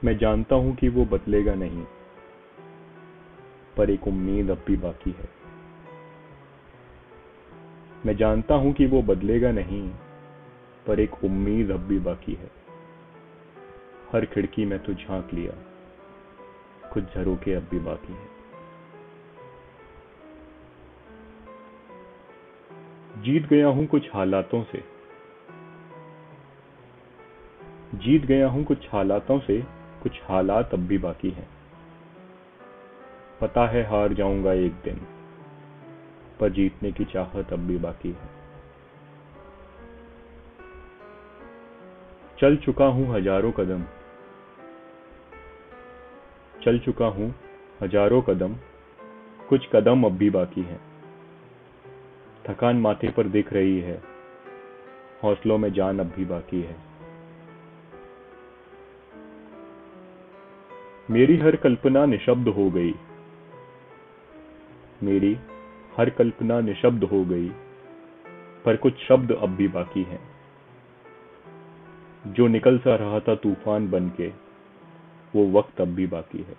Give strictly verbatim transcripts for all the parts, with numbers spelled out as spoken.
मैं जानता हूं कि वो बदलेगा नहीं, पर एक उम्मीद अब भी बाकी है। मैं जानता हूं कि वो बदलेगा नहीं, पर एक उम्मीद अब भी बाकी है। हर खिड़की में तो झांक लिया, कुछ झरोखे अब भी बाकी है। जीत गया हूं कुछ हालातों से, जीत गया हूं कुछ हालातों से, कुछ हालात अब भी बाकी हैं। पता है हार जाऊंगा एक दिन, पर जीतने की चाहत अब भी बाकी है। चल चुका हूं हजारों कदम, चल चुका हूं हजारों कदम, कुछ कदम अब भी बाकी हैं। थकान माथे पर दिख रही है, हौसलों में जान अब भी बाकी है। मेरी हर कल्पना निशब्द हो गई, मेरी हर कल्पना निशब्द हो गई, पर कुछ शब्द अब भी बाकी हैं। जो निकल सा रहा था तूफान बनके, वो वक्त अब भी बाकी है।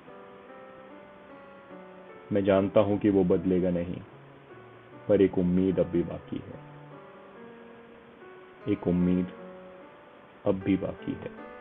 मैं जानता हूं कि वो बदलेगा नहीं, पर एक उम्मीद अब भी बाकी है। एक उम्मीद अब भी बाकी है।